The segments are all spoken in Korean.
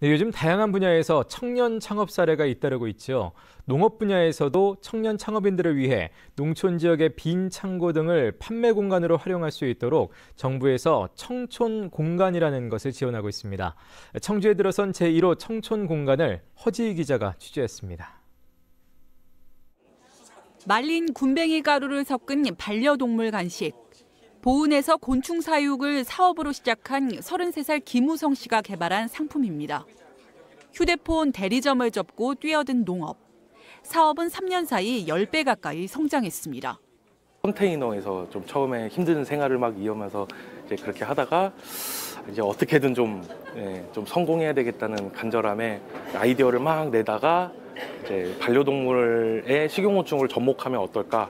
네, 요즘 다양한 분야에서 청년 창업 사례가 잇따르고 있죠. 농업 분야에서도 청년 창업인들을 위해 농촌 지역의 빈 창고 등을 판매 공간으로 활용할 수 있도록 정부에서 청촌 공간이라는 것을 지원하고 있습니다. 청주에 들어선 제1호 청촌 공간을 허지희 기자가 취재했습니다. 말린 군뱅이 가루를 섞은 반려동물 간식. 보은에서 곤충 사육을 사업으로 시작한 33살 김우성 씨가 개발한 상품입니다. 휴대폰 대리점을 접고 뛰어든 농업. 사업은 3년 사이 10배 가까이 성장했습니다. 컨테이너에서 좀 처음에 힘든 생활을 막 이어가면서 이제 그렇게 하다가 이제 어떻게든 좀 성공해야 되겠다는 간절함에 아이디어를 막 내다가 이제 반려동물의 식용곤충을 접목하면 어떨까?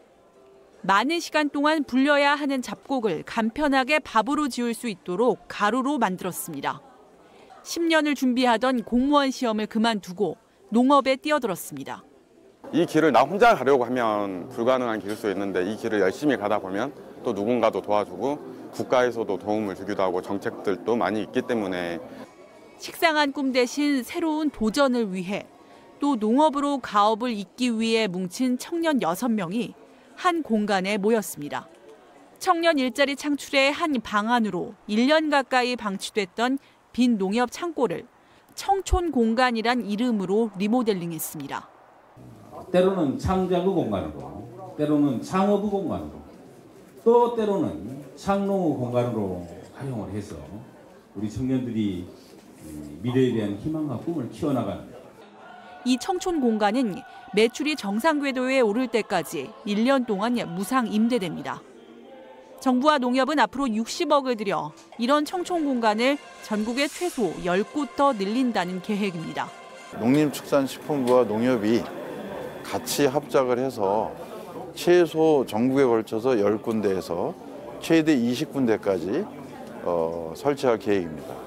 많은 시간 동안 불려야 하는 잡곡을 간편하게 밥으로 지을 수 있도록 가루로 만들었습니다. 10년을 준비하던 공무원 시험을 그만두고 농업에 뛰어들었습니다. 이 길을 나 혼자 가려고 하면 불가능한 길일 수 있는데 이 길을 열심히 가다 보면 또 누군가도 도와주고 국가에서도 도움을 주기도 하고 정책들도 많이 있기 때문에 식상한 꿈 대신 새로운 도전을 위해 또 농업으로 가업을 잇기 위해 뭉친 청년 6명이 한 공간에 모였습니다. 청년 일자리 창출의 한 방안으로 1년 가까이 방치됐던 빈 농협 창고를 청촌 공간이란 이름으로 리모델링했습니다. 때로는 창작의 공간으로, 때로는 창업의 공간으로, 또 때로는 창농의 공간으로 활용을 해서 우리 청년들이 미래에 대한 희망과 꿈을 키워나가는 이 청촌 공간은 매출이 정상 궤도에 오를 때까지 1년 동안 무상 임대됩니다. 정부와 농협은 앞으로 60억을 들여 이런 청촌 공간을 전국에 최소 10곳 더 늘린다는 계획입니다. 농림축산식품부와 농협이 같이 합작을 해서 최소 전국에 걸쳐서 10군데에서 최대 20군데까지 설치할 계획입니다.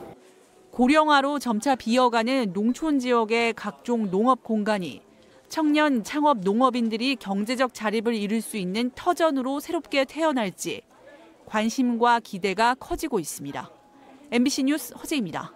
고령화로 점차 비어가는 농촌 지역의 각종 농업 공간이 청년 창업 농업인들이 경제적 자립을 이룰 수 있는 터전으로 새롭게 태어날지 관심과 기대가 커지고 있습니다. MBC 뉴스 허재입니다.